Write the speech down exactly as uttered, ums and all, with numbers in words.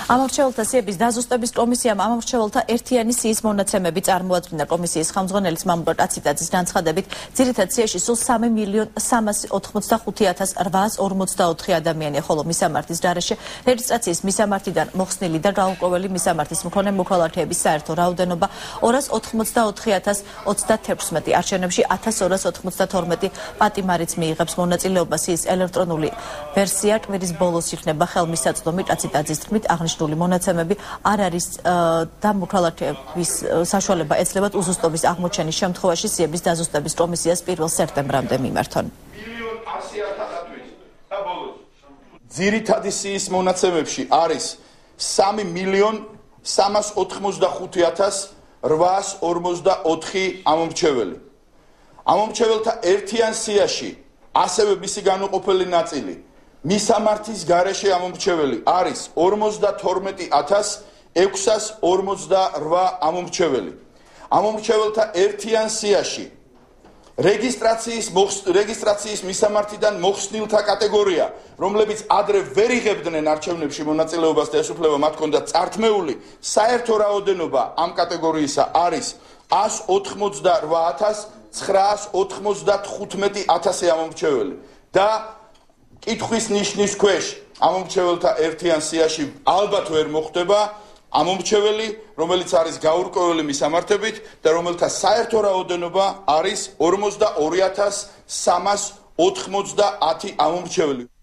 ამორჩეულთა სიების დაზუსტების კომისიამ ამორჩეულთა ერთიანი სიის მონაცემები წარმოადგინა. კომისიის ხელმძღვანელის მამუკა კაციტაძის განცხადებით, ძირითად სიაში სულ სამი მილიონ სამას ოთხმოცდახუთი ათას რვაას ორმოცდაოთხი ადამიანია, ხოლო მისამართის გარეშე რეგისტრაციის მისამართიდან მოხსნილი და გაურკვეველი მისამართის მქონე მოქალაქეების საერთო რაოდენობა ორას ოთხმოცდაოთხი ათას ოცდათექვსმეტი, არჩევნებში ათას ორას ოთხმოცდათორმეტი პატიმარიც მიიღებს მონაწილეობას. სიის ელექტრონული ვერსია კვირის ბოლოს იქნება ხელმისაწვდომი. კაციტაძის თქმით, აღნიშნული მონაცემები არ არის და მოქალაქეების საშუალება ეცლებათ უზუსტობის აღმოჩენის შემთხვევაში სიების დაზუსტების კომისიას პირველ სექტემბრამდე მიმართონ. ძირითადი სიის მონაცემებში არის სამი მილიონ სამას ოთხმოცდახუთი ათას რვაას ორმოცდაოთხი ამომრჩეველი. ამომრჩეველთა ერთიან სიაში ასევე მისი განუყოფელი ნაწილი მისამართის გარეშე ამომრჩეველი არის ორმოცდათორმეტი ათას ექვსას ორმოცდარვა ამომრჩეველი. ამომრჩეველთა ერთიან სიაში რეგისტრაციის რეგისტრაციის მისამართიდან მოხსნილთა კატეგორია, რომლებიც ადრე ვერ იღებდნენ არჩევნებში მონაწილეობას და ეს უფლება მათ ჰქონდათ წართმეული, საერთო რაოდენობა ამ კატეგორიისა არის ას ოთხმოცდარვა ათას ცხრაას ოთხმოცდათხუთმეტი ათასი ამომრჩეველი და კითხვის ნიშნის ქვეშ ამომრჩეველთა ერთიან სიაში ალბათ ვერ მოხვდება ამომრჩეველი, რომელიც არის გაურკვეველი მისამართებით და რომელთა საერთო რაოდენობა არის ორმოცდაორი ათას სამას ოთხმოცდაათი ამომრჩეველი.